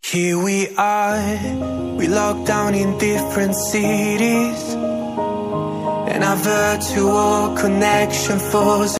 Here we are, we locked down in different cities, and our virtual connection falls